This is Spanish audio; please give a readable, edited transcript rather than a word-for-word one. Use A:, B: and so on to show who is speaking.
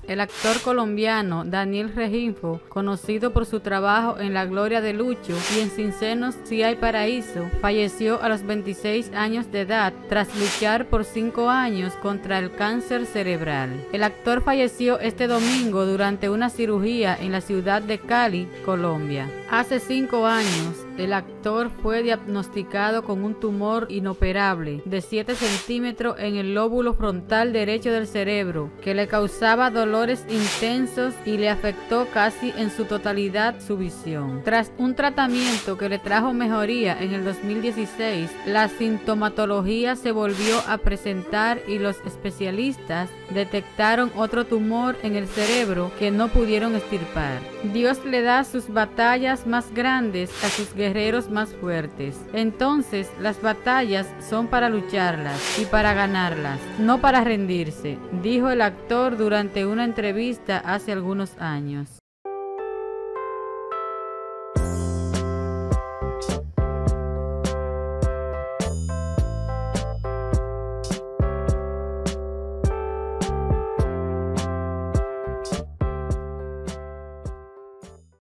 A: El actor colombiano Daniel Rengifo, conocido por su trabajo en La Gloria de Lucho y en Sin Senos Si Hay Paraíso, falleció a los 26 años de edad tras luchar por 5 años contra el cáncer cerebral. El actor falleció este domingo durante una cirugía en la ciudad de Cali, Colombia. Hace 5 años, el actor fue diagnosticado con un tumor inoperable de 7 centímetros en el lóbulo frontal derecho del cerebro, que le causaba dolores intensos y le afectó casi en su totalidad su visión. Tras un tratamiento que le trajo mejoría en el 2016, la sintomatología se volvió a presentar y los especialistas detectaron otro tumor en el cerebro que no pudieron extirpar. Dios le da sus batallas más grandes a sus guerreros más fuertes. Entonces, las batallas son para lucharlas y para ganarlas, no para rendirse, dijo el actor durante una entrevista hace algunos años.